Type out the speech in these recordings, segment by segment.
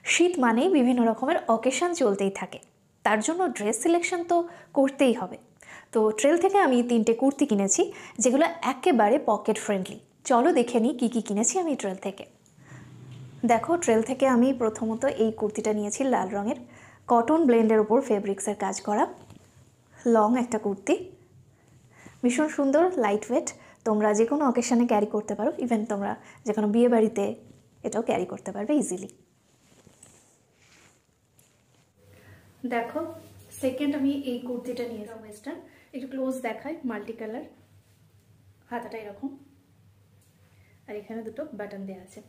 শীত মানেই বিভিন্ন রকমের অকেশন চলতেই থাকে, তার জন্য ড্রেস সিলেকশন তো করতেই হবে। তো ট্রেল থেকে আমি 3টে কুর্তি কিনেছি, যেগুলো একেবারে পকেট ফ্রেন্ডলি। চলো দেখে নিই কী কী কিনেছি আমি ট্রেল থেকে। দেখো, ট্রেল থেকে আমি প্রথমত এই কুর্তিটা নিয়েছি লাল রঙের, কটন ব্লেন্ডের ওপর ফেব্রিক্সের কাজ করা লং একটা কুর্তি, ভীষণ সুন্দর, লাইট ওয়েট। তোমরা যে কোনো অকেশানে ক্যারি করতে পারো, ইভেন তোমরা যে কোনো বিয়ে বাড়িতে এটাও ক্যারি করতে পারবে ইজিলি। দেখো, সেকেন্ড আমি এই কুর্তিটা নিয়ে যাবো ওয়েস্টার্ন, একটু ক্লোজ দেখায়, মাল্টি কালার, হাতাটা এরকম, আর এখানে দুটো বাটন দেওয়া আছে।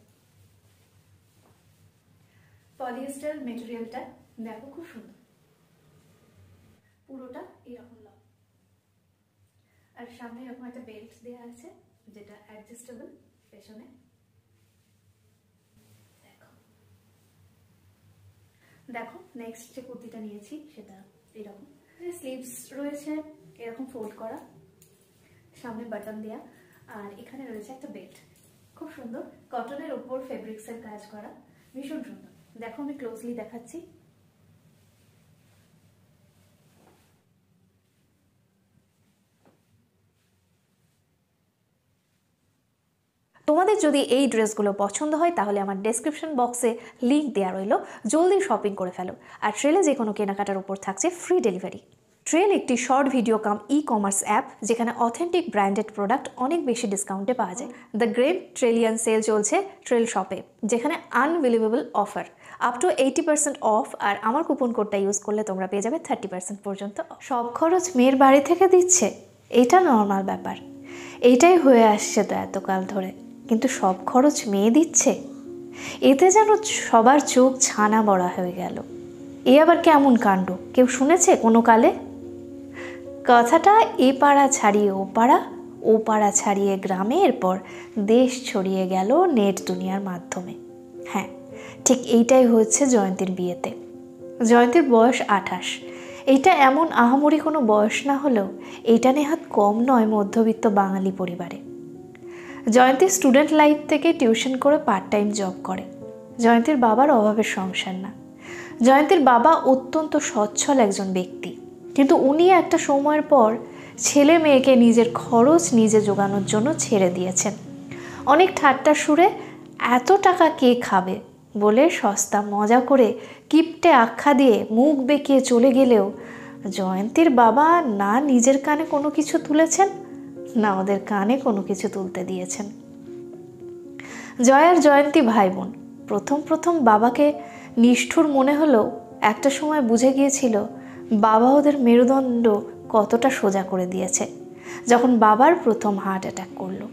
পলিয়েস্টার মেটেরিয়ালটা দেখো, খুব সুন্দর, পুরোটা এরকম লং, আর সামনে এরকম একটা বেল্ট দেওয়া আছে যেটা অ্যাডজাস্টেবল পেছনে। দেখো নেক্সট যে কুর্তিটা নিয়েছি সেটা এরকম, স্লিভস রয়েছে এরকম ফোল্ড করা, সামনে বাটন দেয়া, আর এখানে রয়েছে একটা বেল্ট, খুব সুন্দর, কটনের ওপর ফেব্রিক্সের কাজ করা, ভীষণ সুন্দর। দেখো আমি ক্লোজলি দেখাচ্ছি। তোমাদের যদি এই ড্রেসগুলো পছন্দ হয় তাহলে আমার ডেসক্রিপশন বক্সে লিঙ্ক দেওয়া রইল, জলদি শপিং করে ফেলো। আর ট্রেলে যে কোনো কেনাকাটার উপর থাকছে ফ্রি ডেলিভারি। ট্রেল একটি short video cum e commerce app, যেখানে অথেন্টিক ব্র্যান্ডেড প্রোডাক্ট অনেক বেশি ডিসকাউন্টে পাওয়া যায়। দ্য গ্রেট ট্রেলিয়ন সেল চলছে ট্রেল শপে, যেখানে unbelievable offer up to 80% off, আর আমার কুপন কোডটা ইউজ করলে তোমরা পেয়ে যাবে 30% পর্যন্ত। সব খরচ মেয়ের বাড়ি থেকে দিচ্ছে, এটা নর্মাল ব্যাপার, এইটাই হয়ে আসছে তো এতকাল ধরে, কিন্তু সব খরচ মেয়ে দিচ্ছে, এতে যেন সবার চোখ ছানা বড়া হয়ে গেল। এ আবার কেমন কাণ্ড, কেউ শুনেছে কোনো কালে? কথাটা এ পাড়া ছাড়িয়ে ও পাড়া, ও পাড়া ছাড়িয়ে গ্রামে, এরপর দেশ ছড়িয়ে গেল নেট দুনিয়ার মাধ্যমে। হ্যাঁ, ঠিক এইটাই হচ্ছে জয়ন্তীর বিয়েতে। জয়ন্তীর বয়স 28, এইটা এমন আহামরি কোনো বয়স না হলেও এইটা নেহাত কম নয় মধ্যবিত্ত বাঙালি পরিবারে। জয়ন্তী স্টুডেন্ট লাইফ থেকে টিউশন করে পার্ট টাইম জব করে। জয়ন্তীর বাবার অভাবের সংসার না। জয়ন্তীর বাবা অত্যন্ত সচ্ছল একজন ব্যক্তি, কিন্তু উনি একটা সময়ের পর ছেলে মেয়েকে নিজের খরচ নিজে জোগানোর জন্য ছেড়ে দিয়েছেন। অনেক ঠাট্টা সুরে এত টাকা কে খাবে বলে সস্তা মজা করে কিপটে আখ্যা দিয়ে মুখ বেঁকিয়ে চলে গেলেও জয়ন্তীর বাবা না নিজের কানে কোনো কিছু তুলেছেন, না ওদের কানে কোনো কিছু তুলতে দিয়েছেন। জয় আর জয়ন্তী ভাই বোন। প্রথম প্রথম বাবাকে নিষ্ঠুর মনে হলেও একটা সময় বুঝে গিয়েছিল বাবা ওদের মেরুদণ্ড কতটা সোজা করে দিয়েছে, যখন বাবার প্রথম হার্ট অ্যাটাক করলো।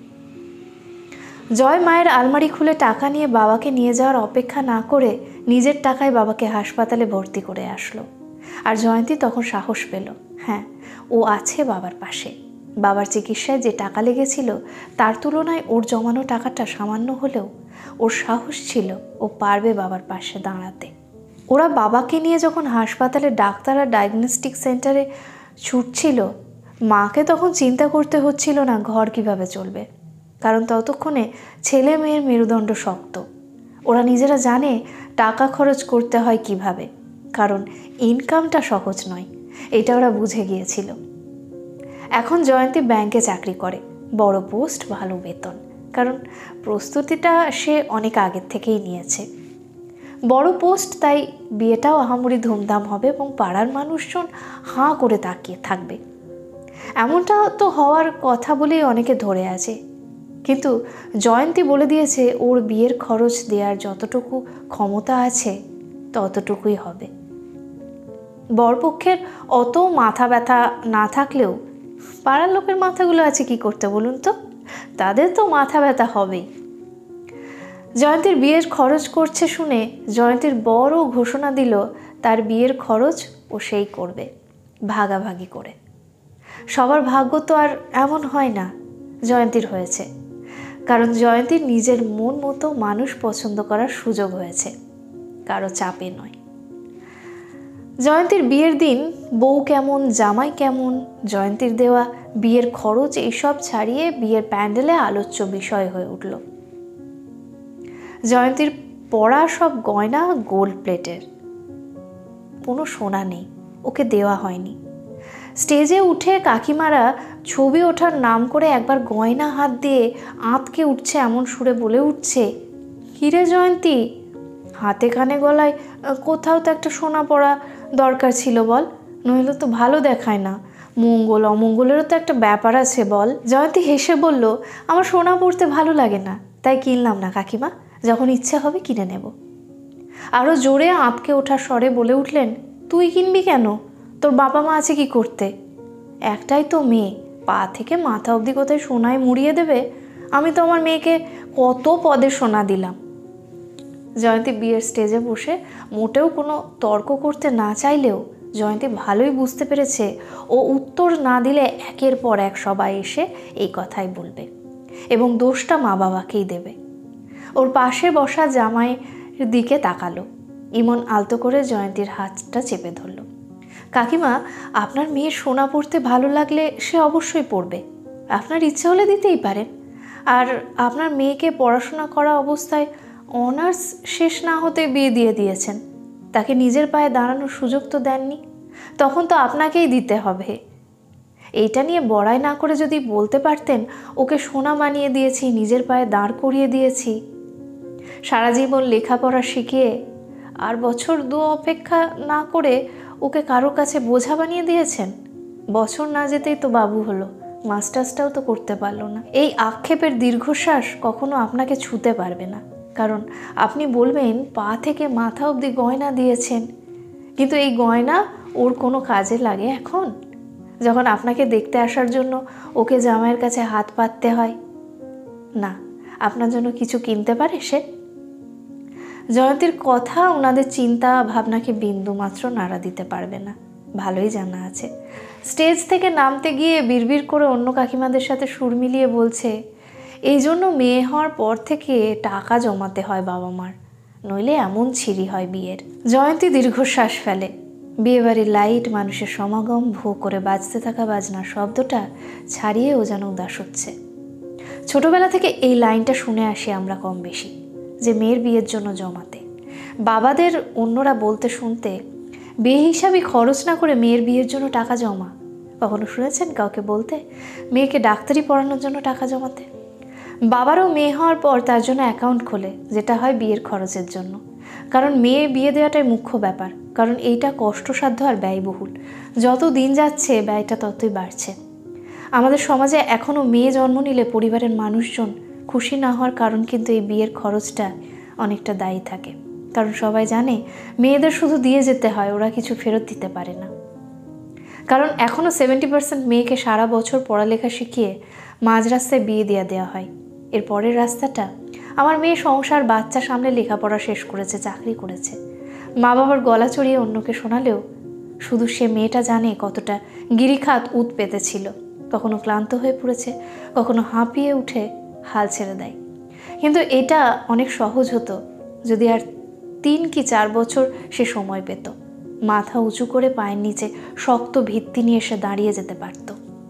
জয় মায়ের আলমারি খুলে টাকা নিয়ে বাবাকে নিয়ে যাওয়ার অপেক্ষা না করে নিজের টাকায় বাবাকে হাসপাতালে ভর্তি করে আসলো। আর জয়ন্তী তখন সাহস পেল, হ্যাঁ ও আছে বাবার পাশে। বাবার চিকিৎসায় যে টাকা লেগেছিল তার তুলনায় ওর জমানো টাকাটা সামান্য হলেও ওর সাহস ছিল ও পারবে বাবার পাশে দাঁড়াতে। ওরা বাবাকে নিয়ে যখন হাসপাতালে ডাক্তার আর ডায়াগনস্টিক সেন্টারে ছুটছিল, মাকে তখন চিন্তা করতে হচ্ছিল না ঘর কিভাবে চলবে, কারণ ততক্ষণে ছেলে মেয়ের মেরুদণ্ড শক্ত। ওরা নিজেরা জানে টাকা খরচ করতে হয় কিভাবে, কারণ ইনকামটা সহজ নয়, এটা ওরা বুঝে গিয়েছিল। এখন জয়ন্তী ব্যাংকে চাকরি করে, বড় পোস্ট, ভালো বেতন, কারণ প্রস্তুতিটা সে অনেক আগের থেকেই নিয়েছে। বড় পোস্ট, তাই বিয়েটাও আহামরি ধুমধাম হবে এবং পাড়ার মানুষজন হাঁ করে তাকিয়ে থাকবে। এমনটা তো হওয়ার কথা বলেই অনেকে ধরে আছে, কিন্তু জয়ন্তী বলে দিয়েছে ওর বিয়ের খরচ দেওয়ার যতটুকু ক্ষমতা আছে ততটুকুই হবে। বরপক্ষের অত মাথা ব্যথা না থাকলেও পাড়ার লোকের মাথাগুলো আছে কি করতে বলুন তো, তাদের তো মাথা ব্যথা হবেই। জয়ন্তীর বিয়ের খরচ করছে শুনে জয়ন্তীর বড় ঘোষণা দিল তার বিয়ের খরচ ও সেই করবে ভাগাভাগি করে। সবার ভাগ্য তো আর এমন হয় না, জয়ন্তীর হয়েছে, কারণ জয়ন্তীর নিজের মন মতো মানুষ পছন্দ করার সুযোগ হয়েছে, কারো চাপে নয়। জয়ন্তীর বিয়ের দিন বউ কেমন, জামাই কেমন, জয়ন্তীর দেওয়া বিয়ের খরচ এইসব ছাড়িয়ে বিয়ের প্যান্ডেলে আলোচ্য বিষয় হয়ে উঠল। জয়ন্তীর পরা সব গয়না গোল্ড প্লেটের, কোনো সোনা নেই, ওকে দেওয়া হয়নি। স্টেজে উঠে কাকিমারা ছবি ওঠার নাম করে একবার গয়না হাত দিয়ে আঁতকে উঠছে, এমন সুরে বলে উঠছে, কিরে জয়ন্তী, হাতে কানে গলায় কোথাও তো একটা সোনা পরা দরকার ছিল বল, নইলে তো ভালো দেখায় না, মঙ্গল অমঙ্গলেরও তো একটা ব্যাপার আছে বল। জয়ন্তী হেসে বলল, আমার সোনা পরতে ভালো লাগে না, তাই কিনলাম না কাকিমা, যখন ইচ্ছে হবে কিনে নেব। আরও জোরে আঁতকে ওঠার স্বরে বলে উঠলেন, তুই কিনবি কেন, তোর বাবা মা আছে কি করতে, একটাই তো মেয়ে, পা থেকে মাথা অবধি কোথায় সোনায় মুড়িয়ে দেবে, আমি তো আমার মেয়েকে কত পদে সোনা দিলাম। জয়ন্তী বিয়ের স্টেজে বসে মোটেও কোনো তর্ক করতে না চাইলেও জয়ন্তী ভালোই বুঝতে পেরেছে ও উত্তর না দিলে একের পর এক সবাই এসে এই কথাই বলবে এবং দোষটা মা বাবাকেই দেবে। ওর পাশে বসা জামাইয়ের দিকে তাকালো। ইমন আলতো করে জয়ন্তীর হাতটা চেপে ধরল। কাকিমা, আপনার মেয়ের সোনা পরতে ভালো লাগলে সে অবশ্যই পরবে, আপনার ইচ্ছে হলে দিতেই পারেন। আর আপনার মেয়েকে পড়াশোনা করা অবস্থায় অনার্স শেষ না হতে বিয়ে দিয়ে দিয়েছেন, তাকে নিজের পায়ে দাঁড়ানোর সুযোগ তো দেননি, তখন তো আপনাকেই দিতে হবে। এইটা নিয়ে বড়াই না করে যদি বলতে পারতেন, ওকে সোনা বানিয়ে দিয়েছি, নিজের পায়ে দাঁড় করিয়ে দিয়েছি, সারা জীবন লেখাপড়া শিখিয়ে আর বছর দু অপেক্ষা না করে ওকে কারোর কাছে বোঝা বানিয়ে দিয়েছেন, বছর না যেতেই তো বাবু হলো, মাস্টার্সটাও তো করতে পারলো না। এই আক্ষেপের দীর্ঘশ্বাস কখনো আপনাকে ছুঁতে পারবে না, কারণ আপনি বলবেন পা থেকে মাথা অবধি গয়না দিয়েছেন, কিন্তু এই গয়না ওর কোনো কাজে লাগে এখন, যখন আপনাকে দেখতে আসার জন্য ওকে জামাইয়ের কাছে হাত পাততে হয়? না, আপনার জন্য কিছু কিনতে পারে সে? জয়ন্তীর কথা ওনাদের চিন্তা ভাবনাকে বিন্দু মাত্র নাড়া দিতে পারবে না, ভালোই জানা আছে। স্টেজ থেকে নামতে গিয়ে বিড়বিড় করে অন্য কাকিমাদের সাথে সুর মিলিয়ে বলছে, এই জন্য মেয়ে হওয়ার পর থেকে টাকা জমাতে হয় বাবা মার, নইলে এমন ছিরি হয় বিয়ের। জয়ন্তী দীর্ঘশ্বাস ফেলে। বিয়েবাড়ির লাইট, মানুষের সমাগম, ভো করে বাজতে থাকা বাজনার শব্দটা ছাড়িয়ে ও যেন উদাস হচ্ছে। ছোটবেলা থেকে এই লাইনটা শুনে আসি আমরা কম বেশি, যে মেয়ের বিয়ের জন্য জমাতে। বাবাদের অন্যরা বলতে শুনতে, বেহিসাবি খরচ না করে মেয়ের বিয়ের জন্য টাকা জমা। কখনো শুনেছেন কাউকে বলতে মেয়েকে ডাক্তারি পড়ানোর জন্য টাকা জমাতে? বাবারও মেয়ে হওয়ার পর তার জন্য অ্যাকাউন্ট খোলে, যেটা হয় বিয়ের খরচের জন্য, কারণ মেয়ে বিয়ে দেওয়াটাই মুখ্য ব্যাপার, কারণ এইটা কষ্টসাধ্য আর ব্যয়বহুল। যত দিন যাচ্ছে ব্যয়টা ততই বাড়ছে। আমাদের সমাজে এখনও মেয়ে জন্ম নিলে পরিবারের মানুষজন খুশি না হওয়ার কারণ কিন্তু এই বিয়ের খরচটা অনেকটা দায়ী থাকে, কারণ সবাই জানে মেয়েদের শুধু দিয়ে যেতে হয়, ওরা কিছু ফেরত দিতে পারে না। কারণ এখনও 70% মেয়েকে সারা বছর পড়ালেখা শিখিয়ে মাঝ রাস্তায় বিয়ে দেওয়া হয়। এর পরের রাস্তাটা, আমার মেয়ে সংসার বাচ্চা সামলে লেখাপড়া শেষ করেছে, চাকরি করেছে, মা বাবার গলা চড়িয়ে অন্যকে শোনালেও শুধু সে মেয়েটা জানে কতটা গিরিখাত উত পেতেছিল, কখনো ক্লান্ত হয়ে পড়েছে, কখনো হাঁপিয়ে উঠে হাল ছেড়ে দেয়। কিন্তু এটা অনেক সহজ হতো যদি আর 3 কি 4 বছর সে সময় পেত, মাথা উঁচু করে পায়ের নিচে শক্ত ভিত্তি নিয়ে এসে দাঁড়িয়ে যেতে পারত।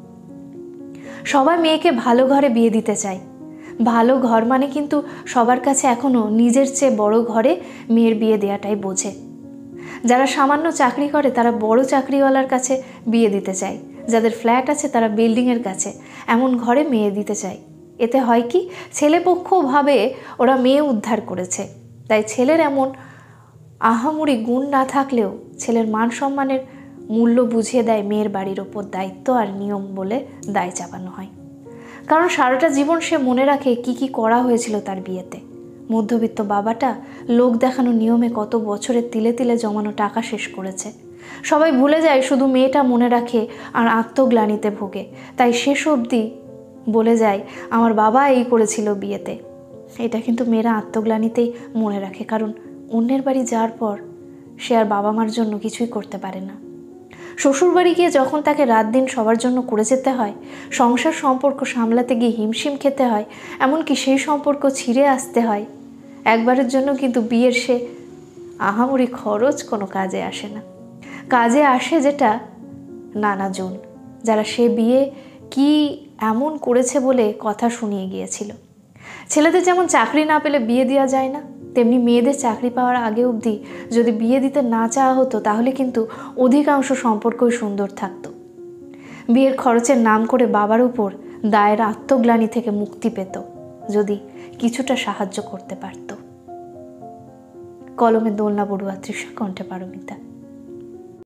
সবাই মেয়েকে ভালো ঘরে বিয়ে দিতে চায়, ভালো ঘর মানে কিন্তু সবার কাছে এখনও নিজের চেয়ে বড় ঘরে মেয়ের বিয়ে দেওয়াটাই বোঝে। যারা সামান্য চাকরি করে তারা বড় চাকরিওয়ালার কাছে বিয়ে দিতে চায়, যাদের ফ্ল্যাট আছে তারা বিল্ডিংয়ের কাছে, এমন ঘরে মেয়ে দিতে চায়। এতে হয় কি, ছেলেপক্ষ ভাবে ওরা মেয়ে উদ্ধার করেছে, তাই ছেলের এমন আহামরি গুণ না থাকলেও ছেলের মান সম্মানের মূল্য বুঝিয়ে দেয় মেয়ের বাড়ির ওপর দায়িত্ব আর নিয়ম বলে দায় চাপানো হয়। কারণ সারাটা জীবন সে মনে রাখে কি কি করা হয়েছিল তার বিয়েতে। মধ্যবিত্ত বাবাটা লোক দেখানো নিয়মে কত বছরের তিলে তিলে জমানো টাকা শেষ করেছে। সবাই ভুলে যায়, শুধু মেয়েটা মনে রাখে আর আত্মগ্লানিতে ভোগে, তাই শেষ অবধি বলে যায় আমার বাবা এই করেছিল বিয়েতে। এটা কিন্তু মেয়েরা আত্মগ্লানিতেই মনে রাখে, কারণ অন্যের বাড়ি যাওয়ার পর সে আর বাবা মার জন্য কিছুই করতে পারে না। শ্বশুরবাড়ি গিয়ে যখন তাকে রাত দিন সবার জন্য করে যেতে হয়, সংসার সম্পর্ক সামলাতে গিয়ে হিমশিম খেতে হয়, এমনকি সেই সম্পর্ক ছিঁড়ে আসতে হয়, একবারের জন্য কিন্তু বিয়ের সে আহামরি খরচ কোনো কাজে আসে না। কাজে আসে যেটা নানাজন, যারা সে বিয়ে কি এমন করেছে বলে কথা শুনিয়ে গিয়েছিল। ছেলেদের যেমন চাকরি না পেলে বিয়ে দেওয়া যায় না, তেমনি মেয়েদের চাকরি পাওয়ার আগে অবধি যদি বিয়ে দিতে না চাওয়া হতো তাহলে কিন্তু অধিকাংশ সম্পর্কই সুন্দর থাকতো। বিয়ের খরচের নাম করে বাবার উপর দায়ের আত্মগ্লানি থেকে মুক্তি পেত যদি কিছুটা সাহায্য করতে পারত। কলমে দোলনা বড়ুয়া, তৃষা কণ্ঠে পারমিতা।